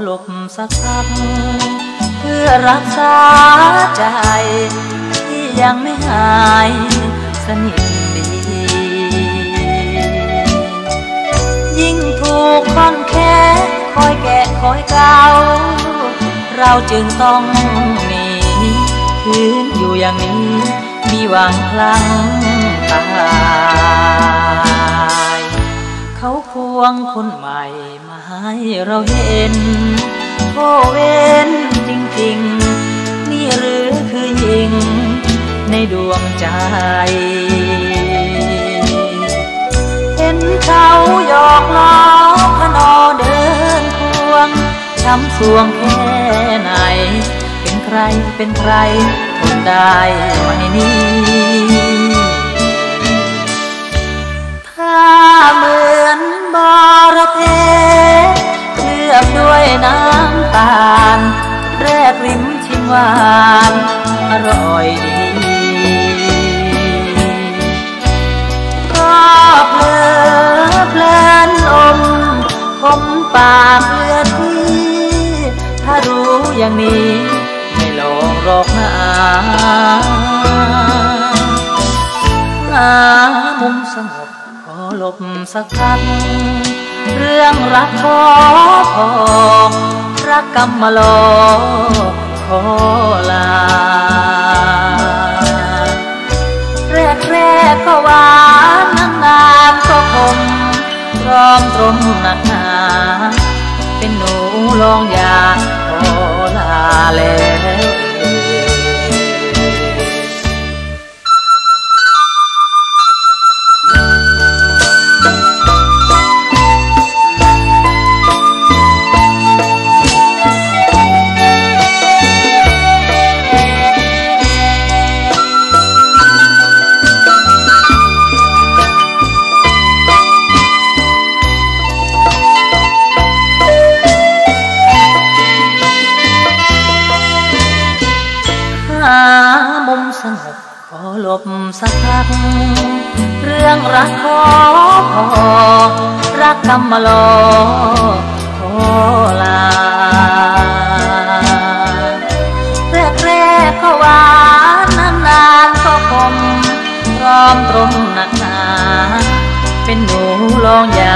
หลบสักพักเพื่อรักษาใจที่ยังไม่หายสนิทดียิ่งถูกค่อนแค่คอยแกะคอยเกาเราจึงต้องหนีคืนอยู่อย่างนี้มีหวังพลังตายเขาควงคนใหม่มาให้เราเห็นโอ้เว้นจริงๆนี่หรือคือหญิงในดวงใจเห็นเขาหยอกล้อพนอเดินควงช้ำสวงแค่ไหนเป็นใครเป็นใครทนได้ไหมนี่ถ้าเหมือนบรเพเคลือบด้วยน้ำตาลแรกริมชิมหวานอร่อยดีก็เพลินอมคมปากเลือดที่ถ้ารู้อย่างนี้ไม่ลองหรอกนะหามุมสงบขอหลบสักพักเรื่องรักขอพอรักกำมะลอขอลาแรกก็หวานนานก็คมพร้อมตรงหนักหนาเป็นหนูลองยาขอลาแล้วมุมสงบขอหลบสักพักเรื่องรักขอพอรักกำมะลอขอลาแรกก็หวานนานก็คมพร้อมตรงหนักหนาเป็นหนูลองยา